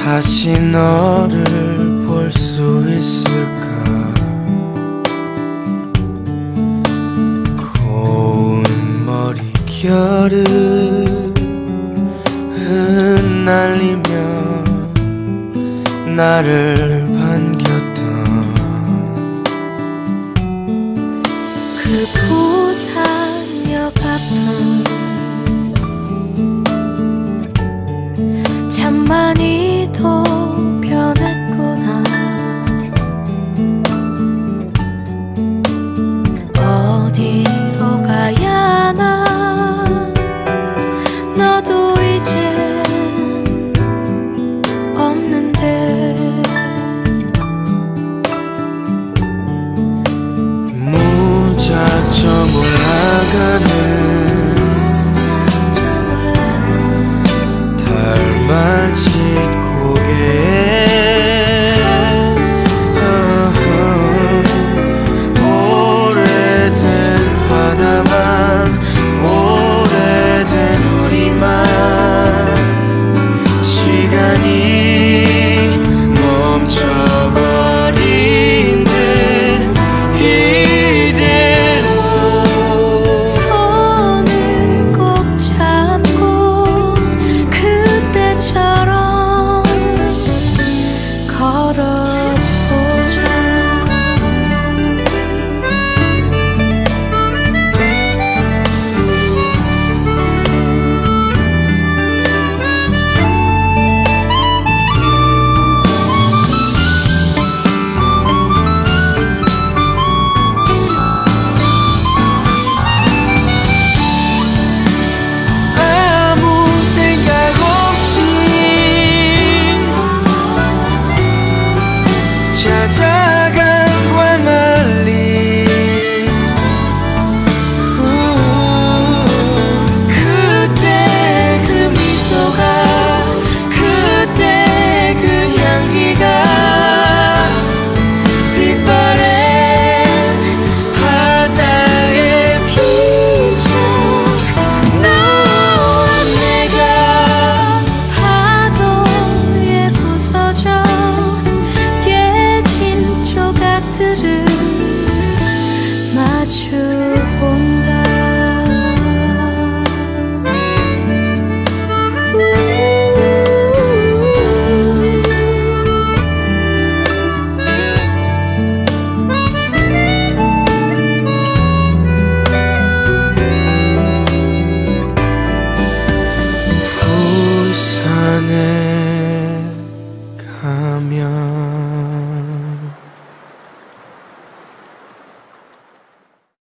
다시 너를 볼 수 있을까? 고운 머릿결을 흩날리며 나를 반겼던 그 부산역 앞은 참 많이도 변했구나. 어디로 가야 하나. 너도 이제 없는데 무작정 올라가는 달맞이 고개에 오래된 바다만 오래된 우리만 시간이 멈춰버린 듯 이대로 손을 꼭 잡고 그때처럼 걸어보자. 아무 생각 없이 찾아간 광안리 그때 그 미소가 그때 그 향기가 빛바랜 바다에 비쳐 너와 내가 파도에 부서져 깨진 조각들을 마주